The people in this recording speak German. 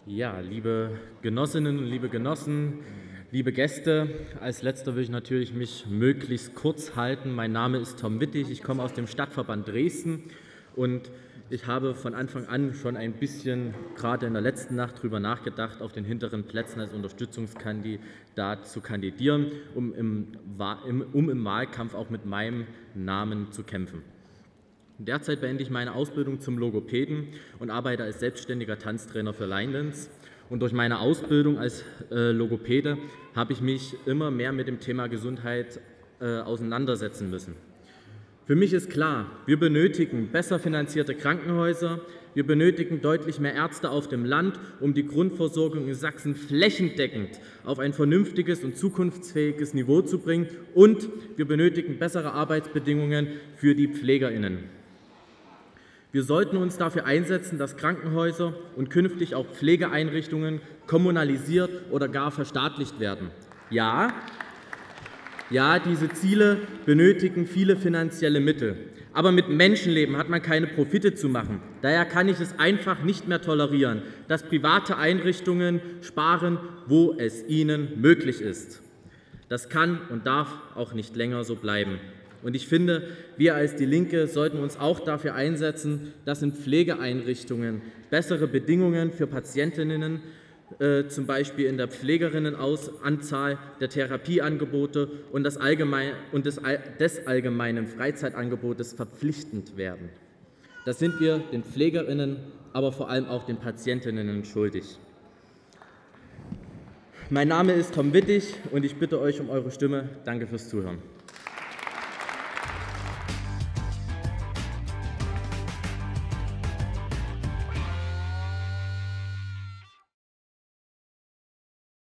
Ja, liebe Genossinnen und liebe Genossen, liebe Gäste, als letzter will ich natürlich mich möglichst kurz halten. Mein Name ist Tom Wittig, ich komme aus dem Stadtverband Dresden und ich habe von Anfang an schon ein bisschen, gerade in der letzten Nacht, darüber nachgedacht, auf den hinteren Plätzen als Unterstützungskandidat zu kandidieren, um im Wahlkampf auch mit meinem Namen zu kämpfen. Derzeit beende ich meine Ausbildung zum Logopäden und arbeite als selbstständiger Tanztrainer für Line Dance. Und durch meine Ausbildung als Logopäde habe ich mich immer mehr mit dem Thema Gesundheit auseinandersetzen müssen. Für mich ist klar, wir benötigen besser finanzierte Krankenhäuser, wir benötigen deutlich mehr Ärzte auf dem Land, um die Grundversorgung in Sachsen flächendeckend auf ein vernünftiges und zukunftsfähiges Niveau zu bringen, und wir benötigen bessere Arbeitsbedingungen für die PflegerInnen. Wir sollten uns dafür einsetzen, dass Krankenhäuser und künftig auch Pflegeeinrichtungen kommunalisiert oder gar verstaatlicht werden. Ja, diese Ziele benötigen viele finanzielle Mittel. Aber mit Menschenleben hat man keine Profite zu machen. Daher kann ich es einfach nicht mehr tolerieren, dass private Einrichtungen sparen, wo es ihnen möglich ist. Das kann und darf auch nicht länger so bleiben. Und ich finde, wir als Die Linke sollten uns auch dafür einsetzen, dass in Pflegeeinrichtungen bessere Bedingungen für Patientinnen, zum Beispiel in der Pflegerinnenanzahl, der Therapieangebote und des allgemeinen Freizeitangebotes verpflichtend werden. Das sind wir den Pflegerinnen, aber vor allem auch den Patientinnen schuldig. Mein Name ist Tom Wittig und ich bitte euch um eure Stimme. Danke fürs Zuhören.